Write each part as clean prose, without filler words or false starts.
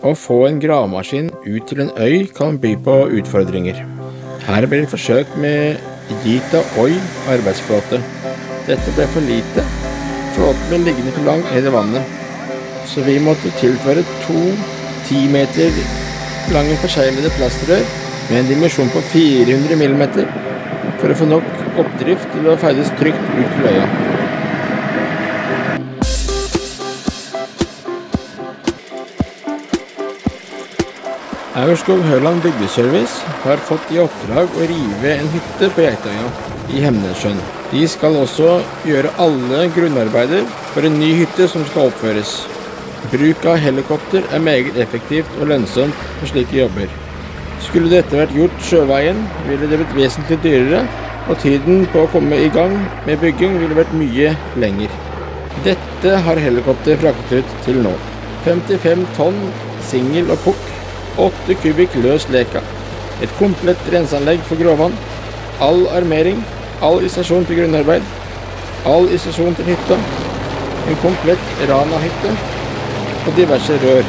Å få en gravemaskin ut til en øy kan by på utfordringer. Her ble det forsøkt med Gita Oi arbeidsflåte. Dette ble for lite. Flåten ble liggende for langt ned i vannet, så vi måtte tilføre 2 10 meter lange forseglede plastrør med en dimensjon på 400 mm for å få nok oppdrift til å ferdes trygt ut til øya. Aurskog-Høland bygdeservice har fått i oppdrag å rive en hytte på Geitøya i Hemnesjøen. De skal også gjøre alle grunnarbeider for en ny hytte som skal oppføres. Bruk av helikopter er meget effektivt og lønnsomt for slike jobber. Skulle dette vært gjort sjøveien, ville det blitt vesentlig dyrere, og tiden på å komme i gang med bygging ville vært mye lenger. Dette har helikopter fraktet ut til nå. 55 tonn singel og pukk, 8 kubikk løs leka, et komplett renseanlegg for gråvann, all armering, all isolasjon til grunnarbeid, all isolasjon til hytta, en komplett rana-hytte og diverse rør.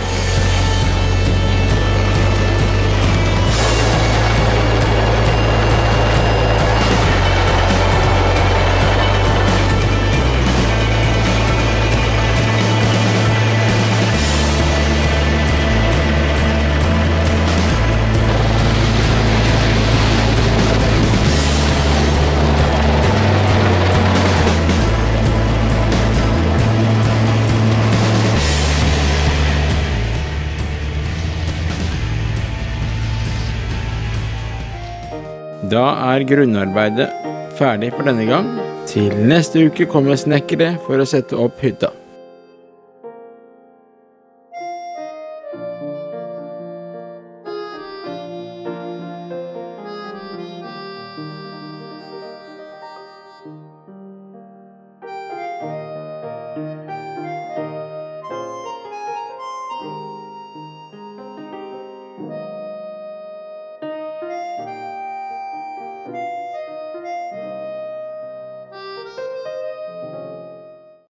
Da er grunnarbeidet ferdig for denne gang. Til neste uke kommer snekkere for å sette opp hytta.